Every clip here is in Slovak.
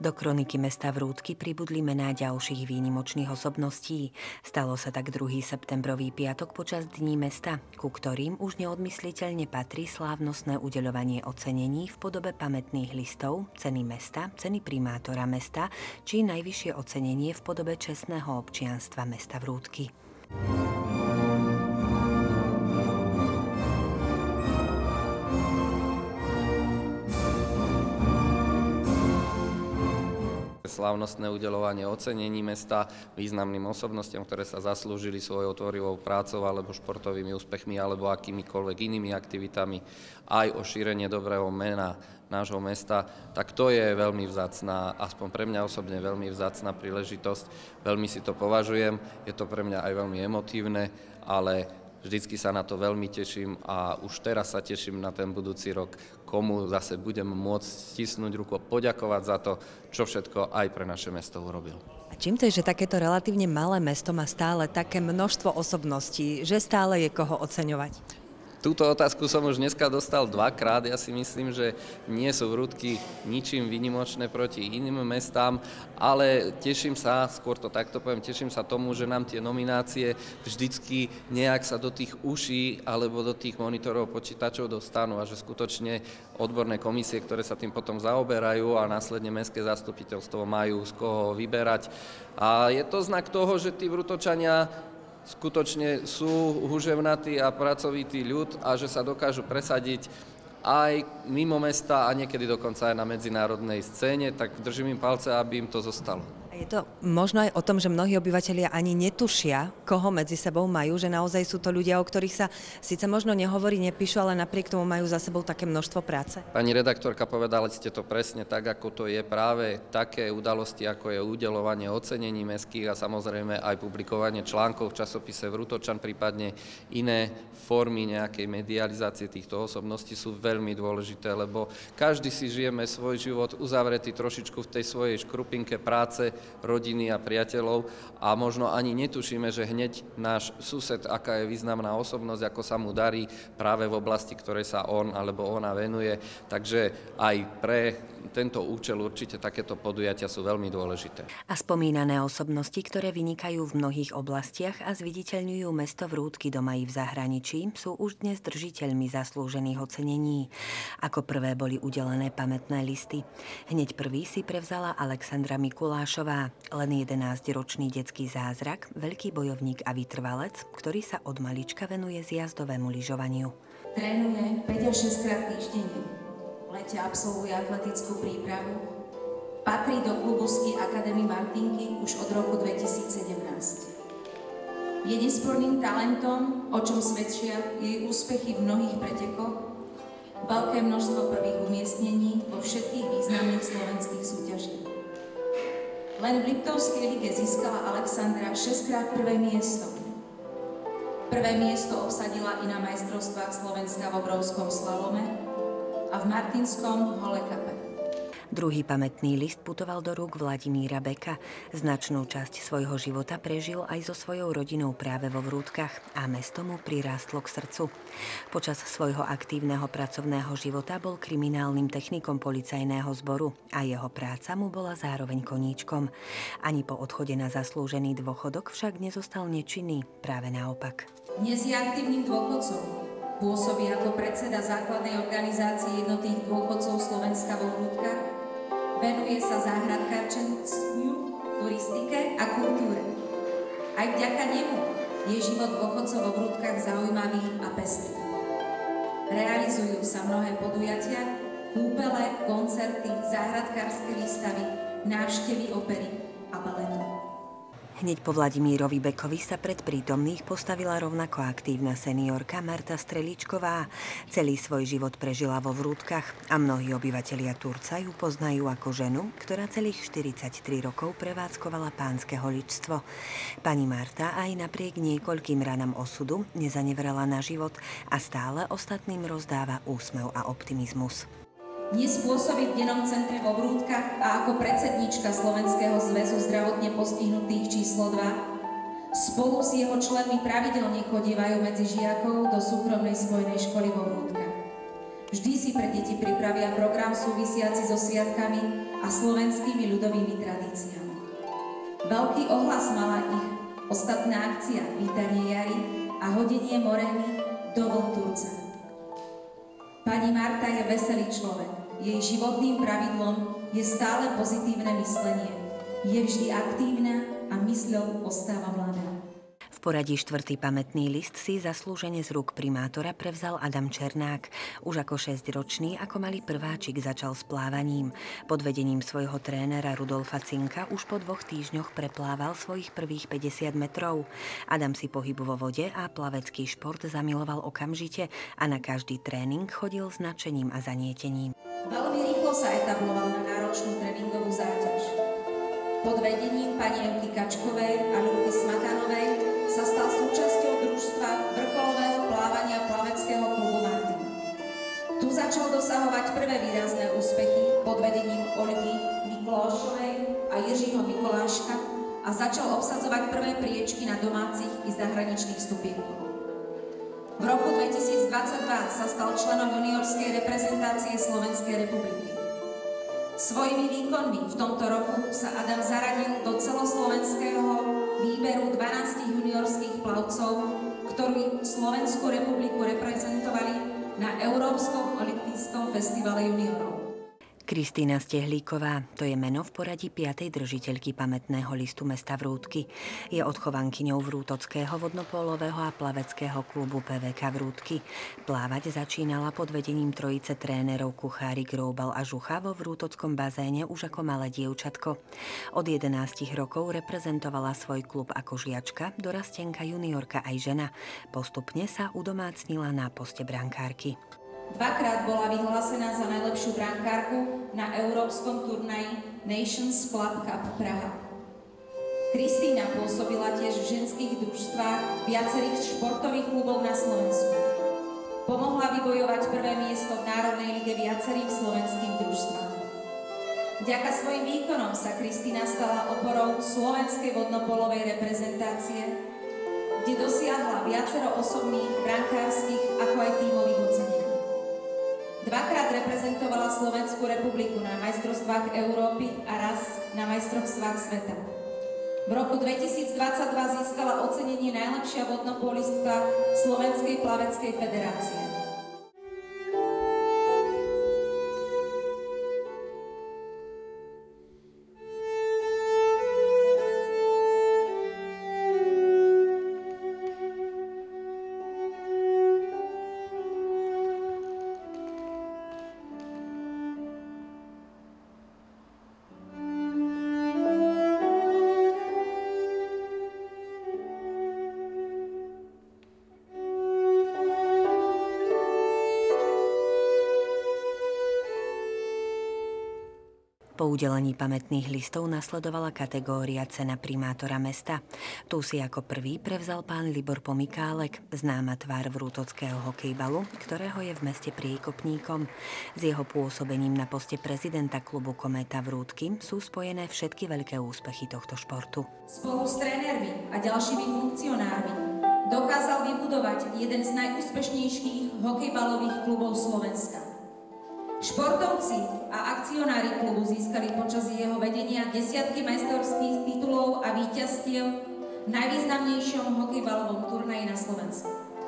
Do kroniky mesta Vrútky pribudli mená ďalších výnimočných osobností. Stalo sa tak 2. septembrový piatok počas Dní mesta, ku ktorým už neodmysliteľne patrí slávnostné udeľovanie ocenení v podobe pamätných listov, ceny mesta, ceny primátora mesta či najvyššie ocenenie v podobe čestného občianstva mesta Vrútky. Slávnostné udeľovanie ocenení mesta významným osobnostiam, ktoré sa zaslúžili svojou tvorivou prácou alebo športovými úspechmi alebo akýmikoľvek inými aktivitami aj o šírenie dobrého mena nášho mesta, tak to je veľmi vzácna, aspoň pre mňa osobne veľmi vzácna príležitosť. Veľmi si to považujem, je to pre mňa aj veľmi emotívne, ale vždycky sa na to veľmi teším a už teraz sa teším na ten budúci rok, komu zase budem môcť stisnúť ruku a poďakovať za to, čo všetko aj pre naše mesto urobil. A čím to je, že takéto relatívne malé mesto má stále také množstvo osobností, že stále je koho oceňovať? Túto otázku som už dneska dostal 2-krát. Ja si myslím, že nie sú Vrútky ničím výnimočné proti iným mestám, ale teším sa, skôr to takto poviem, teším sa tomu, že nám tie nominácie vždycky nejak sa do tých uší alebo do tých monitorov počítačov dostanú a že skutočne odborné komisie, ktoré sa tým potom zaoberajú a následne mestské zastupiteľstvo majú z koho vyberať. A je to znak toho, že tí Vrútočania skutočne sú huževnatý a pracovitý ľud a že sa dokážu presadiť aj mimo mesta a niekedy dokonca aj na medzinárodnej scéne, tak držím im palce, aby im to zostalo. Je to možno aj o tom, že mnohí obyvatelia ani netušia, koho medzi sebou majú, že naozaj sú to ľudia, o ktorých sa síce možno nehovorí, nepíšu, ale napriek tomu majú za sebou také množstvo práce. Pani redaktorka, povedali ste to presne tak, ako to je, práve také udalosti, ako je udeľovanie ocenení mestských a samozrejme aj publikovanie článkov v časopise Vrútočan, prípadne iné formy nejakej medializácie týchto osobností sú veľmi dôležité, lebo každý si žijeme svoj život uzavretý trošičku v tej svojej škrupinke práce, rodiny a priateľov a možno ani netušíme, že hneď náš sused, aká je významná osobnosť, ako sa mu darí práve v oblasti, ktorej sa on alebo ona venuje. Takže aj pre tento účel určite takéto podujatia sú veľmi dôležité. A spomínané osobnosti, ktoré vynikajú v mnohých oblastiach a zviditeľňujú mesto Vrútky doma i v zahraničí, sú už dnes držiteľmi zaslúžených ocenení. Ako prvé boli udelené pamätné listy. Hneď prvý si prevzala Alexandra Mikulášová, len 11-ročný detský zázrak, veľký bojovník a vytrvalec, ktorý sa od malička venuje zjazdovému lyžovaniu. Trénuje 5 až 6 krát týždenne. V lete absolvuje atletickú prípravu. Patrí do klubu Ski Akadémie Martinky už od roku 2017. Je nesporným talentom, o čom svedčia jej úspechy v mnohých pretekoch, veľké množstvo prvých umiestnení vo všetkých významných slovenských súťažiach. Len v Liptovskej lige získala Alexandra 6-krát prvé miesto. Prvé miesto obsadila i na majstrovstvách Slovenska v obrovskom slalome a v martinskom holekape. Druhý pamätný list putoval do rúk Vladimíra Beka. Značnú časť svojho života prežil aj so svojou rodinou práve vo Vrútkach a mesto mu prirástlo k srdcu. Počas svojho aktívneho pracovného života bol kriminálnym technikom policajného zboru a jeho práca mu bola zároveň koníčkom. Ani po odchode na zaslúžený dôchodok však nezostal nečinný, práve naopak. Dnes je aktívnym dôchodcom. Pôsobí ako predseda základnej organizácie jednotných dôchodcov Slovenska vo Vrútkach. Venuje sa záhradkárčeniu, turistike a kultúre. Aj vďaka nemu je život dôchodcov vo Vrútkach zaujímavý a pestrý. Realizujú sa mnohé podujatia, kúpele, koncerty, záhradkárske výstavy, návštevy opery a baletu. Hneď po Vladimírovi Bekovi sa pred prítomných postavila rovnako aktívna seniorka Marta Streličková. Celý svoj život prežila vo Vrútkach a mnohí obyvatelia Turca ju poznajú ako ženu, ktorá celých 43 rokov prevádzkovala pánske holičstvo. Pani Marta aj napriek niekoľkým ranám osudu nezanevrela na život a stále ostatným rozdáva úsmev a optimizmus. Dnes pôsobí v dennom centre vo Vrútkach a ako predsedníčka Slovenského zväzu zdravotne postihnutých číslo 2. Spolu s jeho členmi pravidelne chodievajú medzi žiakov do súkromnej spojnej školy vo Vrútkach. Vždy si pre deti pripravia program súvisiaci so sviatkami a slovenskými ľudovými tradíciami. Veľký ohlas mala ich ostatná akcia Vítanie jary a hodenie morény do vln Turca. Pani Marta je veselý človek. Jej životným pravidlom je stále pozitívne myslenie. Je vždy aktívna a mysľou ostáva mladá. V poradí 4. pamätný list si zaslúžene z rúk primátora prevzal Adam Černák. Už ako 6-ročný, ako malý prváčik začal s plávaním. Pod vedením svojho trénera Rudolfa Cinka už po 2 týždňoch preplával svojich prvých 50 metrov. Adam si pohyb vo vode a plavecký šport zamiloval okamžite a na každý tréning chodil s nadšením a zanietením. Veľmi rýchlo sa etabloval na náročnú tréningovú záťaž. Pod vedením pani Evky Kačkovej a Ľubky Smatanovej sa stal súčasťou družstva vrcholového plávania plaveckého klubu Martin. Tu začal dosahovať prvé výrazné úspechy pod vedením Olgy Miklošovej a Jiřího Mikoláška a začal obsadzovať prvé priečky na domácich i zahraničných stupienkov. V roku 2022 sa stal členom juniorskej reprezentácie Slovenskej republiky. Svojimi výkonmi v tomto roku sa Adam zaradil do celoslovenského výberu 12 juniorských plavcov, ktorí Slovenskú republiku reprezentovali na Európskom olympijskom festivale juniorov. Kristína Stehlíková, to je meno v poradí 5. držiteľky pamätného listu mesta Vrútky. Je odchovankyňou Vrútockého vodnopólového a plaveckého klubu PVK Vrútky. Plávať začínala pod vedením trojice trénerov Kuchárik, Roubal a Žucha vo vrútockom bazéne už ako malé dievčatko. Od 11 rokov reprezentovala svoj klub ako žiačka, dorastenka, juniorka aj žena. Postupne sa udomácnila na poste brankárky. Dvakrát bola vyhlásená za najlepšiu brankárku na európskom turnaji Nations Club Cup Praha. Kristína pôsobila tiež v ženských družstvách viacerých športových klubov na Slovensku. Pomohla vybojovať prvé miesto v Národnej lige viacerým slovenským družstvám. Vďaka svojim výkonom sa Kristína stala oporou slovenskej vodnopolovej reprezentácie, kde dosiahla viacero osobných, brankárskych ako aj tímových ocenení. Dvakrát reprezentovala Slovenskú republiku na majstrovstvách Európy a raz na majstrovstvách sveta. V roku 2022 získala ocenenie najlepšia vodnopolistka Slovenskej plaveckej federácie. Po udelení pamätných listov nasledovala kategória cena primátora mesta. Tu si ako prvý prevzal pán Libor Pomykálek, známa tvár vrútockého hokejbalu, ktorého je v meste priekopníkom. S jeho pôsobením na poste prezidenta klubu Kométa Vrútky sú spojené všetky veľké úspechy tohto športu. Spolu s trénermi a ďalšími funkcionármi dokázal vybudovať jeden z najúspešnejších hokejbalových klubov Slovenska. Športovci a akcionári klubu získali počas jeho vedenia desiatky majstrovských titulov a víťazstiev v najvýznamnejšom hokejbalovom turnaji na Slovensku.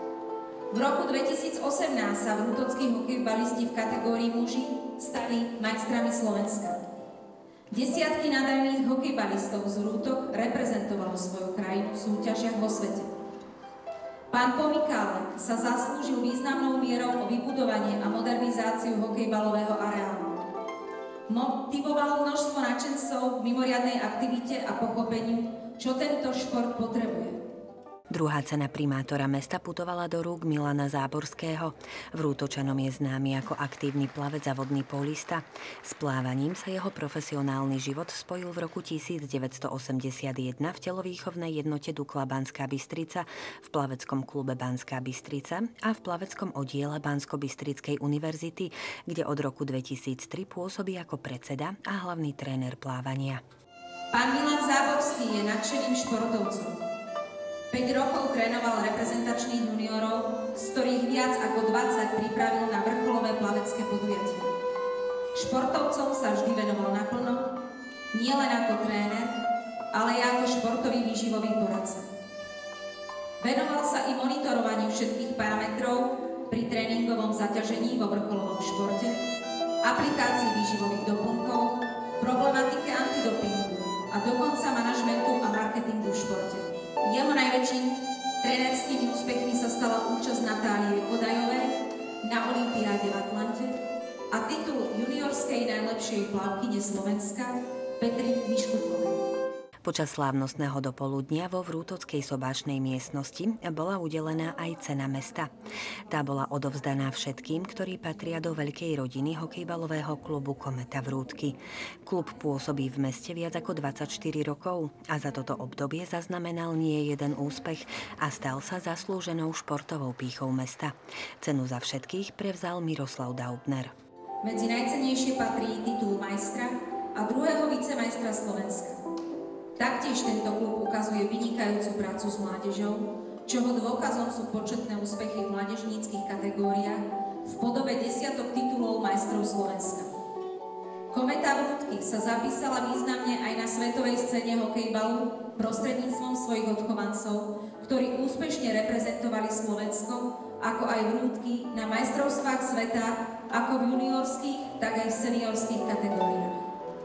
V roku 2018 sa vrútockí hokejbalisti v kategórii muži stali majstrami Slovenska. Desiatky nádherných hokejbalistov z Vrútok reprezentovalo svoju krajinu v súťažiach vo svete. Pán Pomykálek sa zaslúžil významnou mierou o vybudovanie a modernizáciu hokejbalového areálu. Motivoval množstvo nadšencov v mimoriadnej aktivite a pochopeniu, čo tento šport potrebuje. Druhá cena primátora mesta putovala do rúk Milana Záborského. Vrútočanom je známy ako aktívny plavec a vodný polista. S plávaním sa jeho profesionálny život spojil v roku 1981 v telovýchovnej jednote Dukla Banská Bystrica, v plaveckom klube Banská Bystrica a v plaveckom oddiele Banskobystrickej univerzity, kde od roku 2003 pôsobí ako predseda a hlavný tréner plávania. Pán Milan Záborský je nadšeným športovcom. 5 rokov trénoval reprezentačných juniorov, z ktorých viac ako 20 pripravil na vrcholové plavecké podujatia. Športovcom sa vždy venoval naplno, nielen ako tréner, ale aj ako športový výživový poradca. Venoval sa i monitorovaniu všetkých parametrov pri tréningovom zaťažení vo vrcholovom športe, aplikácii výživových doplnkov, problematike antidopingu a dokonca manažmentu a marketingu v športe. Jeho najväčším trénerskými úspechmi sa stala účasť Natálie Kodajovej na olympiáde v Atlante a titul juniorskej najlepšej plavkyne Slovenska Petry Miškuchovej. Počas slávnostného dopoludnia vo Vrútockej sobášnej miestnosti bola udelená aj cena mesta. Tá bola odovzdaná všetkým, ktorí patria do veľkej rodiny hokejbalového klubu Kometa Vrútky. Klub pôsobí v meste viac ako 24 rokov a za toto obdobie zaznamenal nie jeden úspech a stal sa zaslúženou športovou pýchou mesta. Cenu za všetkých prevzal Miroslav Daubner. Medzi najcennejšie patrí titul majstra a druhého vicemajstra Slovenska. Taktiež tento klub ukazuje vynikajúcu prácu s mládežou, čoho dôkazom sú početné úspechy v mládežníckych kategóriách v podobe desiatok titulov majstrov Slovenska. Kometa Vrútky sa zapísala významne aj na svetovej scéne hokejbalu prostredníctvom svojich odchovancov, ktorí úspešne reprezentovali Slovensko, ako aj Vrútky na majstrovstvách sveta, ako v juniorských, tak aj v seniorských kategóriách.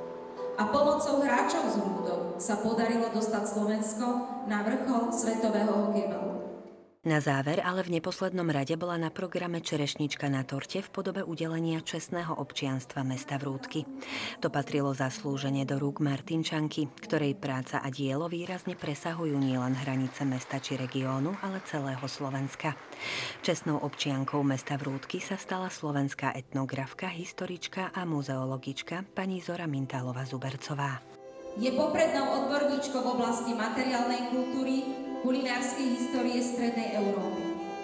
A pomocou hráčov z Vrútok sa podarilo dostať Slovensko na vrchol svetového hokejbalu. Na záver, ale v neposlednom rade bola na programe čerešnička na torte v podobe udelenia čestného občianstva mesta Vrútky. To patrilo zaslúžene do rúk Martinčanky, ktorej práca a dielo výrazne presahujú nielen hranice mesta či regiónu, ale celého Slovenska. Čestnou občiankou mesta Vrútky sa stala slovenská etnografka, historička a muzeologička pani Zora Mintálová-Zubercová. Je poprednou odborníčkou v oblasti materiálnej kultúry, kulinárskej histórie Strednej Európy.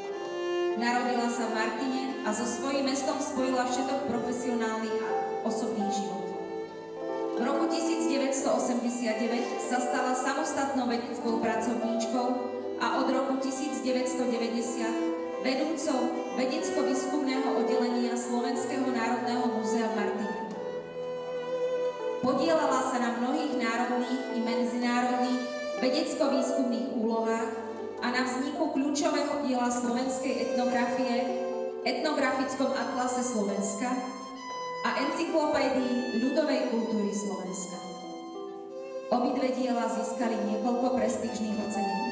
Narodila sa v Martine a so svojím mestom spojila všetok profesionálny a osobný život. V roku 1989 sa stala samostatnou vedeckou pracovníčkou a od roku 1990 vedúcou vedecko-výskumného oddelenia Slovenského národného múzea v Martine. Podielala sa na mnohých národných i medzinárodných vedecko-výskumných úlohách a na vzniku kľúčového diela slovenskej etnografie, etnografickom atlase Slovenska a encyklopédii ľudovej kultúry Slovenska. Obidve diela získali niekoľko prestížnych ocenení.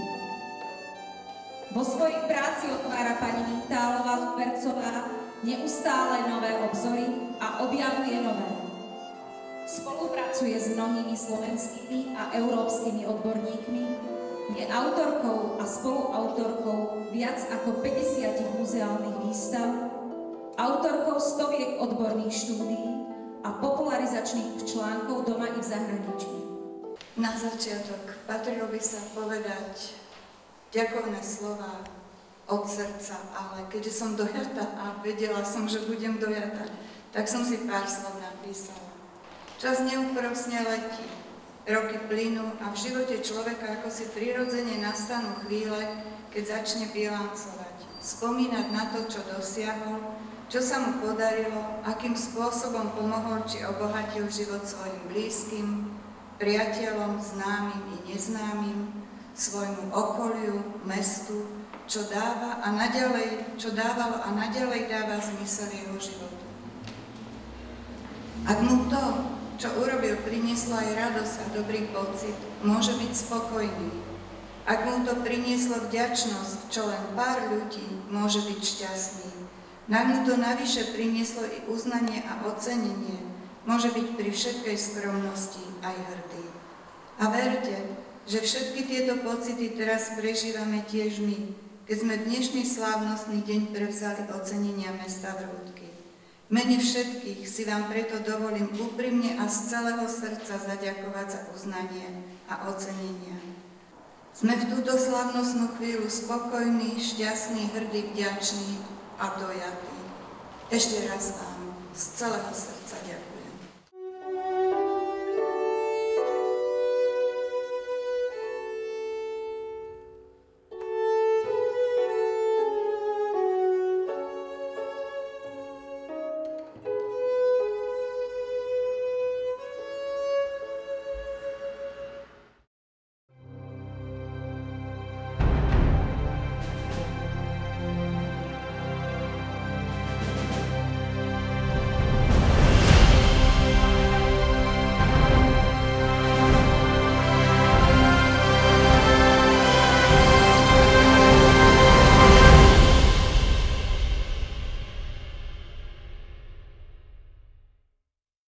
Vo svojej práci otvára pani Mintálová-Zubercová neustále nové obzory a objavuje nové. Spolupracuje s mnohými slovenskými a európskymi odborníkmi, je autorkou a spoluautorkou viac ako 50 muzeálnych výstav, autorkou stoviek odborných štúdií a popularizačných článkov doma i v zahraničí. Na začiatok patrilo by sa povedať ďakovné slova od srdca, ale keďže som dojatá a vedela som, že budem dojatá, tak som si pár slov napísala. Čas neúprosne letí, roky plynú a v živote človeka ako si prirodzene nastanú chvíle, keď začne bilancovať, spomínať na to, čo dosiahol, čo sa mu podarilo, akým spôsobom pomohol či obohatil život svojim blízkym, priateľom, známym i neznámym, svojmu okoliu, mestu, čo dávalo a naďalej dáva zmysel jeho životu. Ak mu to, čo urobil, prinieslo aj radosť a dobrý pocit, môže byť spokojný. Ak mu to prinieslo vďačnosť, čo len pár ľudí, môže byť šťastný. Ak mu to navyše prinieslo i uznanie a ocenenie, môže byť pri všetkej skromnosti aj hrdý. A verte, že všetky tieto pocity teraz prežívame tiež my, keď sme dnešný slávnostný deň prevzali ocenenia mesta Vrútky. V mene všetkých si vám preto dovolím úprimne a z celého srdca zaďakovať za uznanie a ocenenia. Sme v túto slávnostnú chvíľu spokojní, šťastní, hrdí, vďační a dojatí. Ešte raz vám z celého srdca ďakujem.